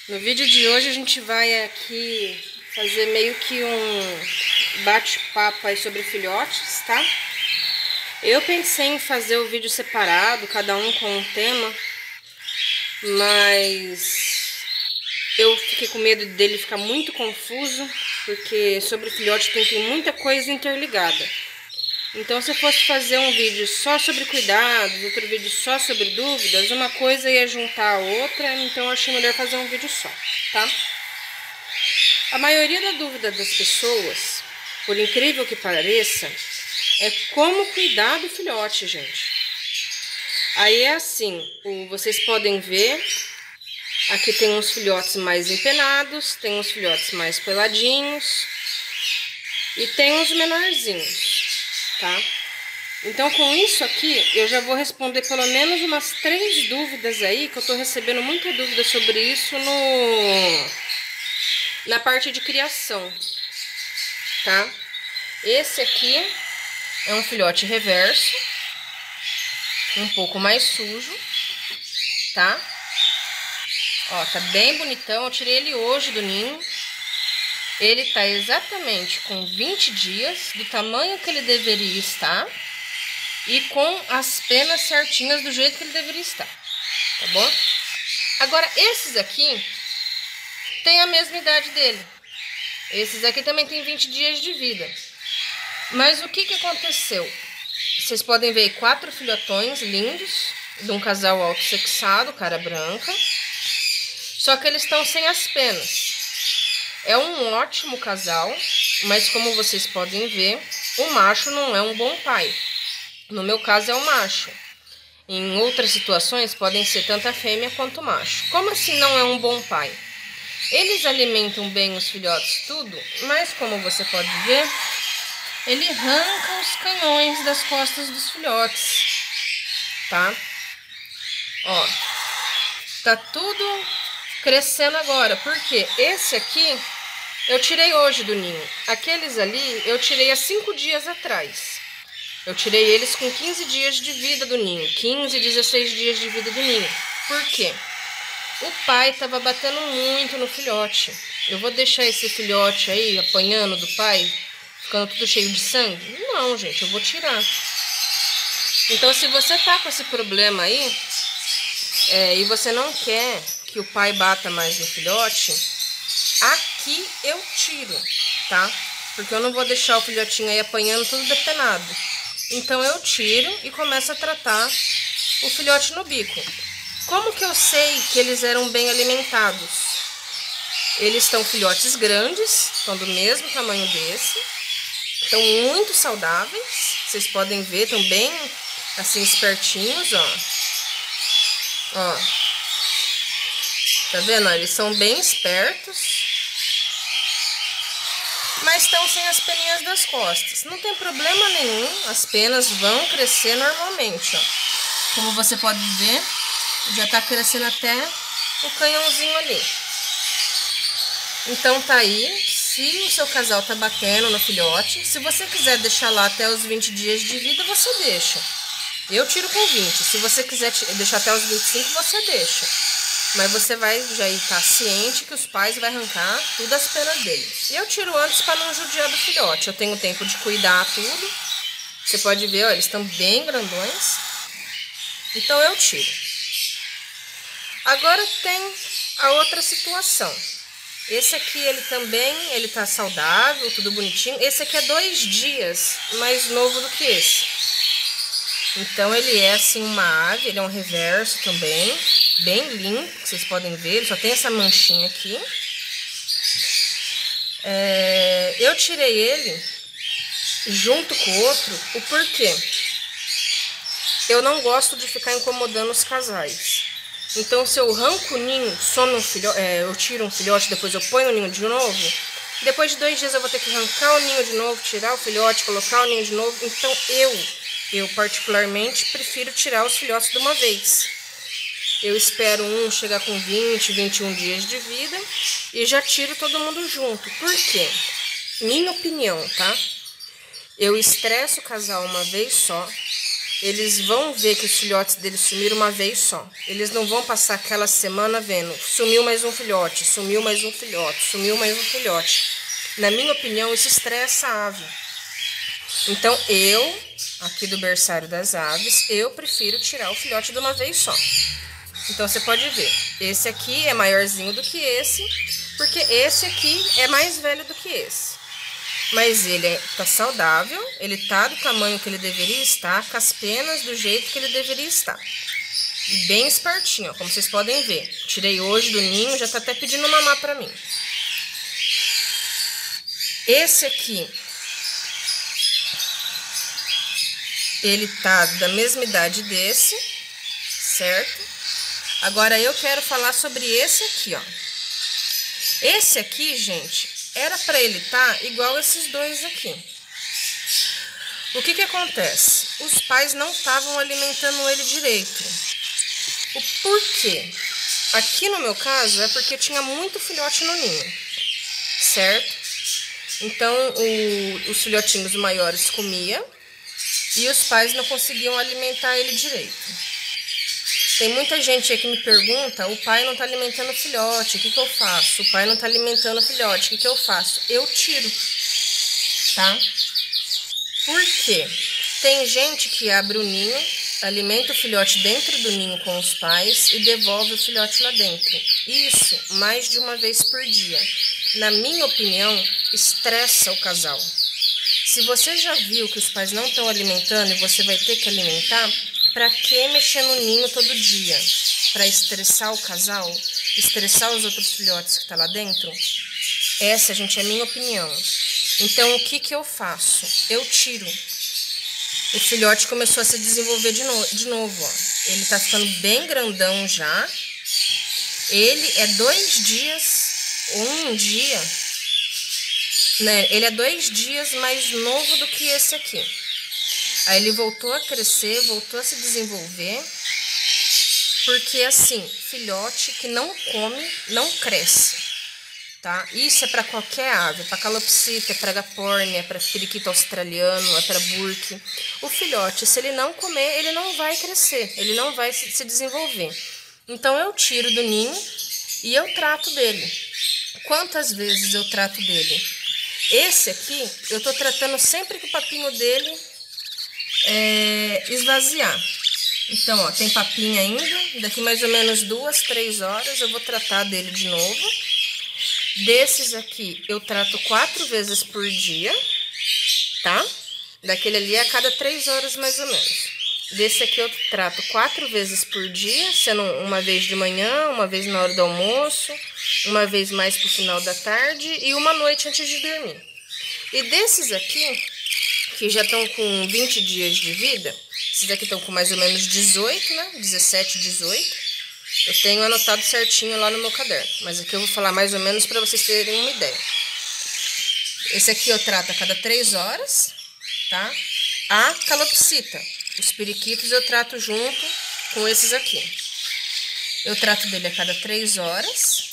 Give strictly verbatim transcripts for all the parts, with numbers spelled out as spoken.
No vídeo de hoje a gente vai aqui fazer meio que um bate-papo aí sobre filhotes, tá? Eu pensei em fazer o vídeo separado, cada um com um tema, mas eu fiquei com medo dele ficar muito confuso, porque sobre filhote tem, tem muita coisa interligada. Então, se eu fosse fazer um vídeo só sobre cuidados, outro vídeo só sobre dúvidas, uma coisa ia juntar a outra, então eu achei melhor fazer um vídeo só, tá? A maioria da dúvida das pessoas, por incrível que pareça, é como cuidar do filhote, gente. Aí é assim, vocês podem ver, aqui tem uns filhotes mais empenados, tem uns filhotes mais peladinhos e tem uns menorzinhos. Tá? Então, com isso aqui, eu já vou responder pelo menos umas três dúvidas aí, que eu tô recebendo muita dúvida sobre isso no na parte de criação, tá? Esse aqui é um filhote reverso, um pouco mais sujo, tá? Ó, tá bem bonitão, eu tirei ele hoje do ninho. Ele tá exatamente com vinte dias, do tamanho que ele deveria estar e com as penas certinhas do jeito que ele deveria estar, tá bom? Agora, esses aqui têm a mesma idade dele. Esses aqui também tem vinte dias de vida. Mas o que que aconteceu? Vocês podem ver quatro filhotões lindos, de um casal autossexado, cara branca, só que eles estão sem as penas. É um ótimo casal, mas como vocês podem ver, o macho não é um bom pai. No meu caso é o macho. Em outras situações podem ser tanto a fêmea quanto o macho. Como assim não é um bom pai? Eles alimentam bem os filhotes tudo, mas como você pode ver, ele arranca os canhões das costas dos filhotes, tá? Ó, tá tudo crescendo agora, porque esse aqui eu tirei hoje do ninho. Aqueles ali eu tirei há cinco dias atrás. Eu tirei eles com quinze dias de vida do ninho. quinze, dezesseis dias de vida do ninho. Por quê? O pai estava batendo muito no filhote. Eu vou deixar esse filhote aí apanhando do pai, ficando tudo cheio de sangue? Não, gente, eu vou tirar. Então, se você tá com esse problema aí, é, e você não quer que o pai bata mais no filhote, aqui eu tiro, tá? Porque eu não vou deixar o filhotinho aí apanhando tudo depenado. Então eu tiro e começo a tratar o filhote no bico. Como que eu sei que eles eram bem alimentados? Eles estão filhotes grandes, estão do mesmo tamanho desse, estão muito saudáveis, vocês podem ver, estão bem assim espertinhos, ó. Ó. Tá vendo? Eles são bem espertos, mas estão sem as peninhas das costas. Não tem problema nenhum, as penas vão crescer normalmente, ó. Como você pode ver, já tá crescendo até o canhãozinho ali. Então tá aí, se o seu casal tá batendo no filhote, se você quiser deixar lá até os vinte dias de vida, você deixa. Eu tiro com vinte, se você quiser deixar até os vinte e cinco, você deixa. Mas você vai já estar ciente que os pais vão arrancar tudo as penas dele. E eu tiro antes para não judiar do filhote. Eu tenho tempo de cuidar tudo. Você pode ver, ó, eles estão bem grandões. Então eu tiro. Agora tem a outra situação. Esse aqui, ele também, ele tá saudável, tudo bonitinho. Esse aqui é dois dias mais novo do que esse. Então ele é assim uma ave, ele é um reverso também. Bem limpo, vocês podem ver, ele só tem essa manchinha aqui. É, eu tirei ele junto com o outro, o porquê? Eu não gosto de ficar incomodando os casais. Então, se eu arranco o ninho, some um filhote, é, eu tiro um filhote, depois eu ponho o ninho de novo, depois de dois dias eu vou ter que arrancar o ninho de novo, tirar o filhote, colocar o ninho de novo. Então, eu, eu particularmente, prefiro tirar os filhotes de uma vez. Eu espero um chegar com vinte, vinte e um dias de vida e já tiro todo mundo junto. Por quê? Minha opinião, tá? Eu estresso o casal uma vez só eles vão ver que os filhotes deles sumiram uma vez só. Eles não vão passar aquela semana vendo, sumiu mais um filhote, sumiu mais um filhote, sumiu mais um filhote. Na minha opinião, isso estressa a ave. Então, eu, aqui do berçário das aves, eu prefiro tirar o filhote de uma vez só. Então, você pode ver, esse aqui é maiorzinho do que esse, porque esse aqui é mais velho do que esse. Mas ele está saudável, ele está do tamanho que ele deveria estar, com as penas do jeito que ele deveria estar. E bem espertinho, ó, como vocês podem ver. Tirei hoje do ninho, já está até pedindo mamar para mim. Esse aqui, ele tá da mesma idade desse, certo? Agora eu quero falar sobre esse aqui, ó. Esse aqui, gente, era para ele estar igual esses dois aqui. O que que acontece? Os pais não estavam alimentando ele direito. O porquê? Aqui no meu caso é porque tinha muito filhote no ninho, certo? Então o, os filhotinhos maiores comiam e os pais não conseguiam alimentar ele direito. Tem muita gente aí que me pergunta, o pai não tá alimentando o filhote, o que que eu faço? O pai não tá alimentando o filhote, o que que eu faço? Eu tiro, tá? Por quê? Tem gente que abre o ninho, alimenta o filhote dentro do ninho com os pais e devolve o filhote lá dentro. Isso mais de uma vez por dia. Na minha opinião, estressa o casal. Se você já viu que os pais não estão alimentando e você vai ter que alimentar, para que mexer no ninho todo dia? Para estressar o casal? Estressar os outros filhotes que tá lá dentro? Essa, gente, é a minha opinião. Então, o que que eu faço? Eu tiro. O filhote começou a se desenvolver de, no de novo, ó. Ele tá ficando bem grandão já. Ele é dois dias, um dia, né? Ele é dois dias mais novo do que esse aqui. Aí ele voltou a crescer, voltou a se desenvolver, porque assim, filhote que não come, não cresce, tá? Isso é para qualquer ave, é para calopsita, é para agapornia, é para periquito australiano, é para burque. O filhote, se ele não comer, ele não vai crescer, ele não vai se, se desenvolver. Então eu tiro do ninho e eu trato dele. Quantas vezes eu trato dele? Esse aqui, eu tô tratando sempre que o papinho dele É, esvaziar. Então, ó, tem papinha ainda. Daqui mais ou menos duas, três horas eu vou tratar dele de novo. Desses aqui eu trato quatro vezes por dia, tá? Daquele ali a cada três horas mais ou menos. Desse aqui eu trato quatro vezes por dia, sendo uma vez de manhã, uma vez na hora do almoço, uma vez mais pro final da tarde e uma noite antes de dormir. E desses aqui, que já estão com vinte dias de vida, esses aqui estão com mais ou menos dezoito, né? dezessete, dezoito. Eu tenho anotado certinho lá no meu caderno, mas aqui eu vou falar mais ou menos para vocês terem uma ideia. Esse aqui eu trato a cada três horas, tá? A calopsita, os periquitos eu trato junto com esses aqui. Eu trato dele a cada três horas.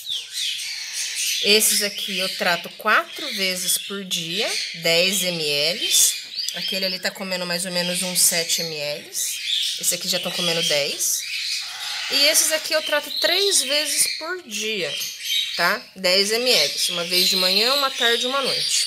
Esses aqui eu trato quatro vezes por dia, dez mililitros. Aquele ali tá comendo mais ou menos uns sete mililitros. Esse aqui já estão comendo dez. E esses aqui eu trato três vezes por dia, tá? dez mililitros. Uma vez de manhã, uma tarde e uma noite.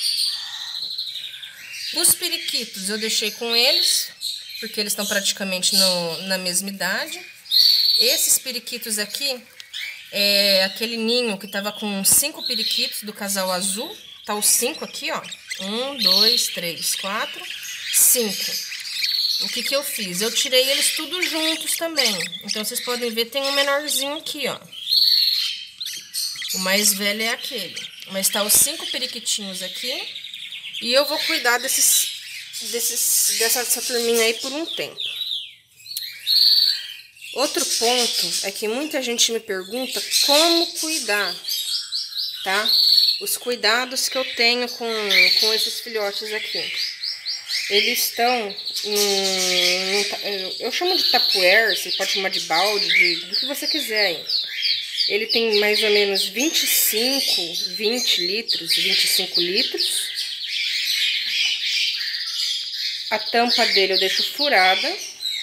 Os periquitos eu deixei com eles, porque eles estão praticamente no, na mesma idade. Esses periquitos aqui, é aquele ninho que tava com cinco periquitos do casal azul. Tá os cinco aqui, ó. Um, dois, três, quatro, cinco. O que que eu fiz? Eu tirei eles tudo juntos também. Então, vocês podem ver, tem um menorzinho aqui, ó. O mais velho é aquele. Mas tá os cinco periquitinhos aqui. E eu vou cuidar desses, desses, dessa, dessa turminha aí por um tempo. Outro ponto é que muita gente me pergunta como cuidar, tá? Os cuidados que eu tenho com, com esses filhotes aqui. Eles estão num, num, eu chamo de tapuer, você pode chamar de balde, de, do que você quiser aí. Ele tem mais ou menos vinte e cinco, vinte litros, vinte e cinco litros. A tampa dele eu deixo furada,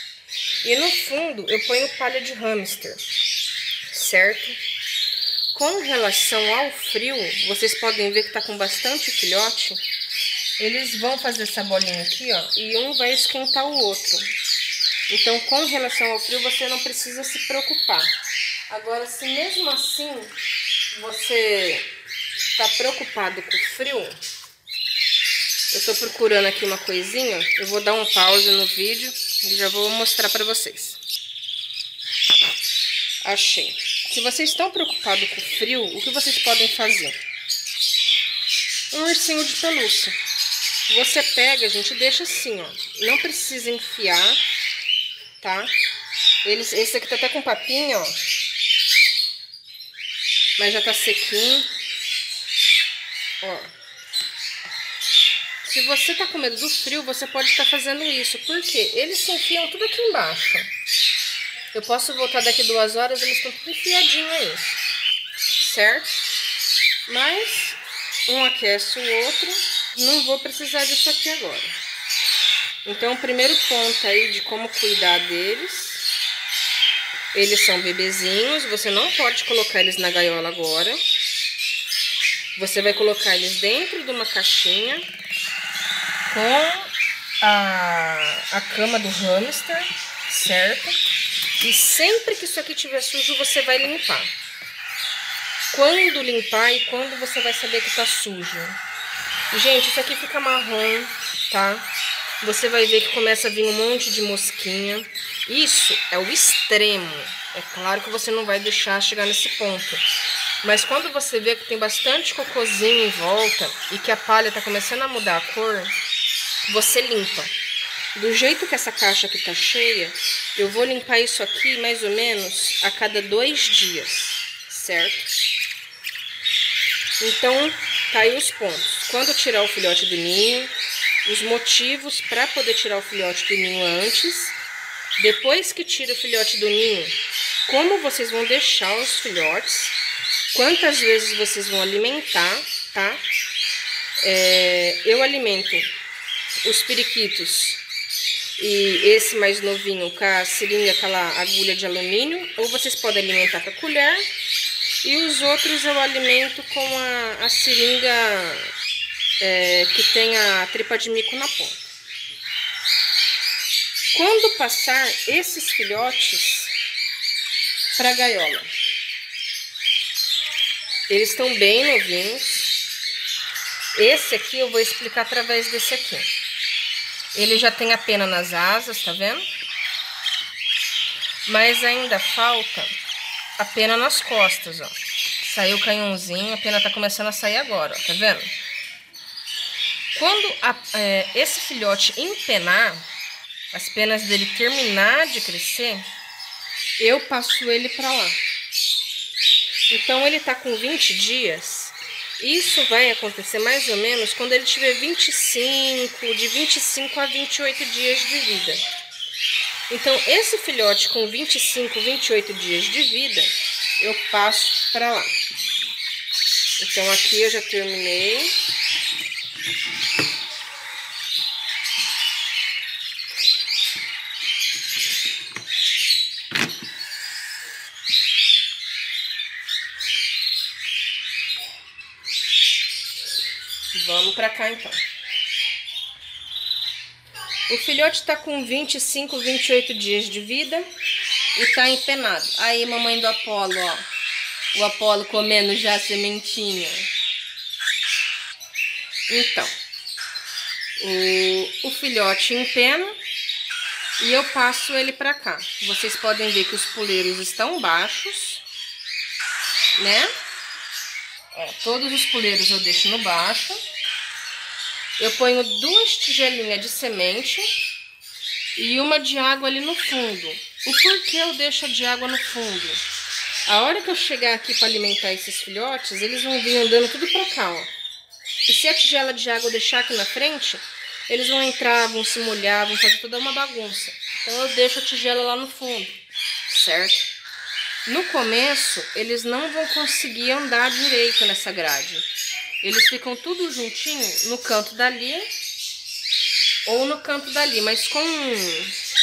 E no fundo eu ponho palha de hamster, certo? Com relação ao frio, vocês podem ver que tá com bastante filhote. Eles vão fazer essa bolinha aqui, ó, e um vai esquentar o outro. Então, com relação ao frio, você não precisa se preocupar. Agora, se mesmo assim você tá preocupado com o frio, eu tô procurando aqui uma coisinha, eu vou dar um pause no vídeo e já vou mostrar pra vocês. Achei. Se vocês estão preocupados com o frio, o que vocês podem fazer? Um ursinho de pelúcia. Você pega, gente, e deixa assim, ó. Não precisa enfiar, tá? Eles, esse aqui tá até com papinho, ó. Mas já tá sequinho. Ó. Se você tá com medo do frio, você pode estar fazendo isso. Por quê? Eles se enfiam tudo aqui embaixo. Eu posso voltar daqui duas horas, eles estão tudo enfiadinho aí. Certo? Mas um aquece o outro. Não vou precisar disso aqui agora. Então, o primeiro ponto aí de como cuidar deles. Eles são bebezinhos. Você não pode colocar eles na gaiola agora. Você vai colocar eles dentro de uma caixinha com a, a cama do hamster, certo? E sempre que isso aqui estiver sujo, você vai limpar. Quando limpar e quando você vai saber que tá sujo? Gente, isso aqui fica marrom, tá? Você vai ver que começa a vir um monte de mosquinha. Isso é o extremo. É claro que você não vai deixar chegar nesse ponto. Mas quando você vê que tem bastante cocôzinho em volta e que a palha tá começando a mudar a cor, você limpa. Do jeito que essa caixa aqui tá cheia, eu vou limpar isso aqui mais ou menos a cada dois dias, certo? Então, tá aí os pontos. Quando tirar o filhote do ninho, os motivos para poder tirar o filhote do ninho antes. Depois que tira o filhote do ninho, como vocês vão deixar os filhotes, quantas vezes vocês vão alimentar, tá? É, eu alimento os periquitos e esse mais novinho com a seringa, aquela agulha de alumínio, ou vocês podem alimentar com a colher, e os outros eu alimento com a, a seringa é, que tem a tripa de mico na ponta. Quando passar esses filhotes para a gaiola, eles estão bem novinhos. Esse aqui eu vou explicar através desse aqui. Ele já tem a pena nas asas, tá vendo? Mas ainda falta a pena nas costas, ó. Saiu o canhãozinho, a pena tá começando a sair agora, ó, tá vendo? Quando a, é, esse filhote empenar, as penas dele terminar de crescer, eu passo ele pra lá. Então ele tá com vinte dias. Isso vai acontecer mais ou menos quando ele tiver vinte e cinco, de vinte e cinco a vinte e oito dias de vida. Então, esse filhote com vinte e cinco, vinte e oito dias de vida, eu passo para lá. Então, aqui eu já terminei. Vamos para cá, então. O filhote tá com vinte e cinco, vinte e oito dias de vida e tá empenado. Aí, mamãe do Apolo, ó. O Apolo comendo já a sementinha. Então, o, o filhote empena e eu passo ele pra cá. Vocês podem ver que os puleiros estão baixos, né? Ó, todos os puleiros eu deixo no baixo. Eu ponho duas tigelinhas de semente e uma de água ali no fundo. O porquê eu deixo a de água no fundo? A hora que eu chegar aqui para alimentar esses filhotes, eles vão vir andando tudo para cá, ó. E se a tigela de água eu deixar aqui na frente, eles vão entrar, vão se molhar, vão fazer toda uma bagunça. Então eu deixo a tigela lá no fundo, certo? No começo, eles não vão conseguir andar direito nessa grade. Eles ficam tudo juntinho no canto dali ou no canto dali, mas com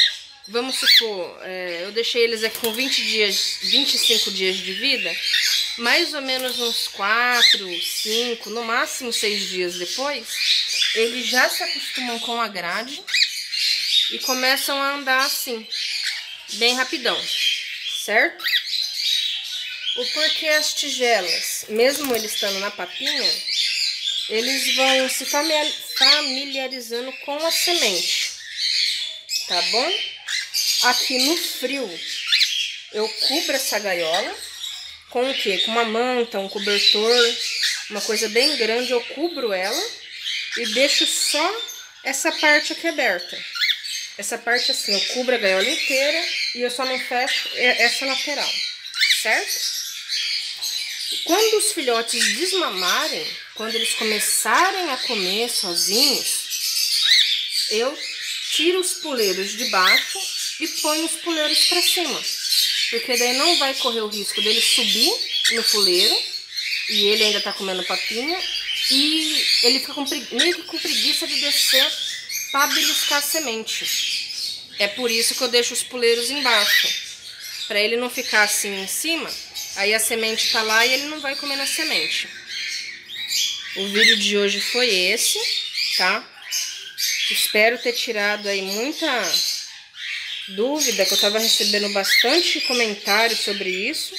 vamos supor, é, eu deixei eles aqui com vinte dias, vinte e cinco dias de vida, mais ou menos uns quatro, cinco, no máximo seis dias depois, eles já se acostumam com a grade e começam a andar assim, bem rapidão, certo? O porquê as tigelas, mesmo eles estando na papinha, eles vão se familiarizando com a semente, tá bom? Aqui no frio, eu cubro essa gaiola com o quê? Com uma manta, um cobertor, uma coisa bem grande, eu cubro ela e deixo só essa parte aqui aberta. Essa parte assim, eu cubro a gaiola inteira e eu só não fecho essa lateral, certo? Quando os filhotes desmamarem, quando eles começarem a comer sozinhos, eu tiro os puleiros de baixo e ponho os puleiros para cima. Porque daí não vai correr o risco dele subir no puleiro, e ele ainda tá comendo papinha, e ele fica com, meio que com preguiça de descer para beliscar a semente. É por isso que eu deixo os puleiros embaixo, para ele não ficar assim em cima. Aí a semente tá lá e ele não vai comer na semente. O vídeo de hoje foi esse, tá? Espero ter tirado aí muita dúvida, que eu tava recebendo bastante comentário sobre isso.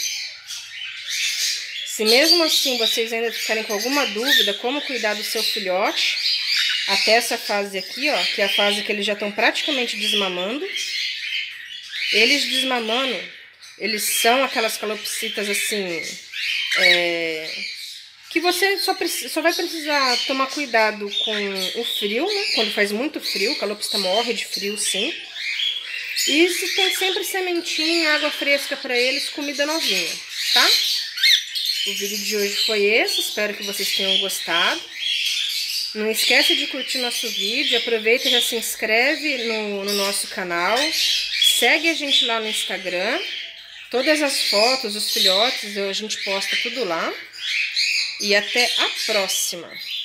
Se mesmo assim vocês ainda ficarem com alguma dúvida como cuidar do seu filhote, até essa fase aqui, ó, que é a fase que eles já estão praticamente desmamando. Eles desmamando, eles são aquelas calopsitas assim, é, que você só, só vai precisar tomar cuidado com o frio, né? Quando faz muito frio, o calopsita morre de frio, sim. E se tem sempre sementinha, água fresca para eles, comida novinha, tá? O vídeo de hoje foi esse, espero que vocês tenham gostado. Não esquece de curtir nosso vídeo, aproveita e já se inscreve no, no nosso canal. Segue a gente lá no Instagram. Todas as fotos, os filhotes, a gente posta tudo lá. E até a próxima!